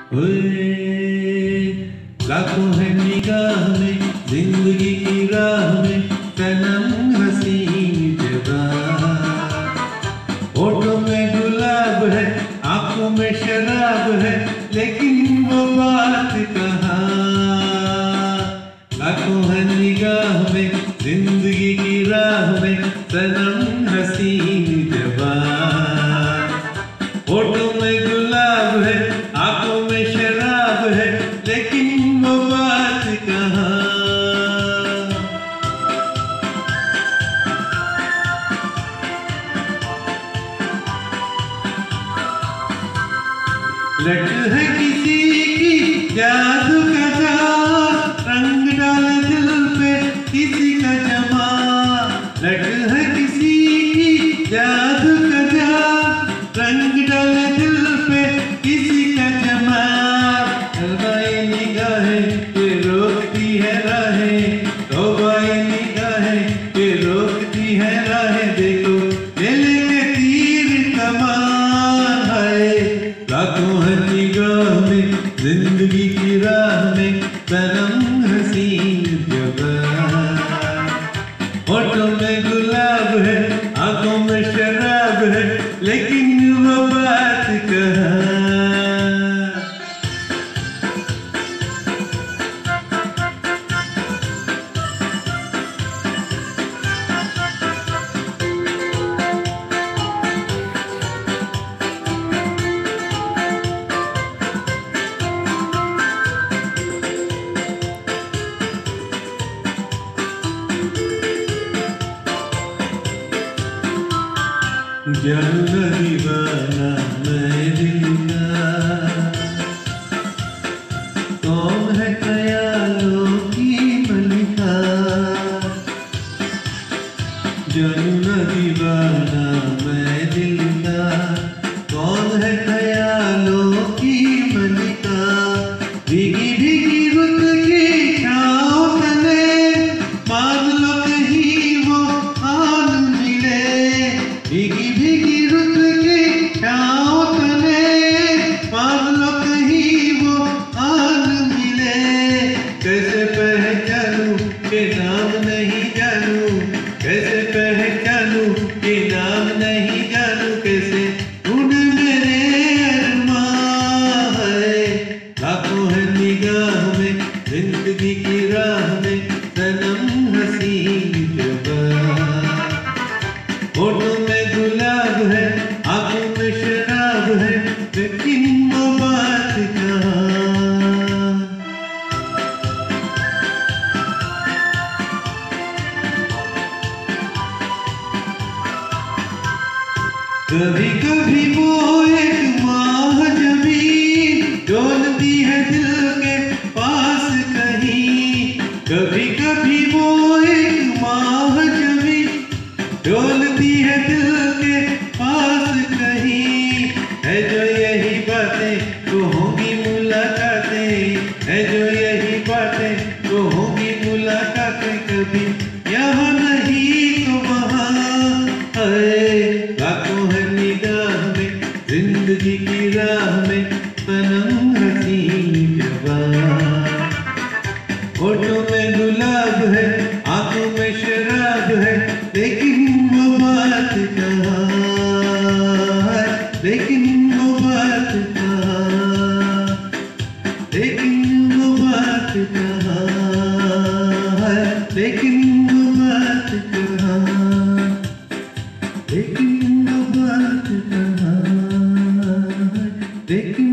लाखों है निगाह में जिंदगी की राह में सनम हसीन जवां। होठों में गुलाब है, आंखों में शराब है, लेकिन वो बात कहाँ। लाखों है निगाह में जिंदगी की राह में सनम हसीन जवां। होठों में गुलाब है, आंखों में शराब है, लेकिन वो बात कहाँ। लट है किसी की जादू का जाल, रंग डाले दिल पे किसी का जमा। लट है किसी की जादू का जाल, रंग डाले दिल पे किसी का जमा। तौबाए निगाहें ये रोकती है राहें, तौबाए निगाहें ये रोकती है राहें। देखो ले लेके तीर कमान है। लाखों है निगाह में जिंदगी की राह में सनम हसीन जवां। होठों में गुलाब है, आंखों में शराब है, लेकिन वो बात कहाँ। जानना दीवाना मैं दिल का, कौन है ख्यालों की मलिका। जानना दीवाना मैं दिल का, कौन है ख्यालों की मलिका। भीगी भीगी रुत की छाँव तले मान लो कहीं वो आन मिले। भीगी भीगी रुत की छाँव तले मान लो कहीं वो आन मिले। कैसे पहचानूं के नाम नहीं जानूं, कैसे पहचानूं के नाम नहीं जानूं। कैसे ढूंढ मेरे अरमान है। लाखों है निगाह में जिंदगी की राह में सनम हसीन जवां। होठों में गुलाब है, आंखों में शराब है, लेकिन वो बात कहाँ। कभी कभी वो एक माह जमीन डोलती है दिल के पास कहीं। कभी कभी वो एक माह जमीन डोलती है दिल के पास कहीं। है जो यही बातें तो होंगी मुलाकातें, है जो यही बातें तो होंगी मुलाकातें। कभी यहाँ नहीं तो वहाँ है। लाखों है निगाह में जिंदगी की राह में सनम हसीन जवां। होठों में गुलाब है, आंखों में शराब है, लेकिन वो बात कहाँ है। लेकिन वो बात कहाँ, लेकिन वो बात कहाँ है। लेकिन वो बात कहाँ, लेकिन वो बात कहाँ है। लेकिन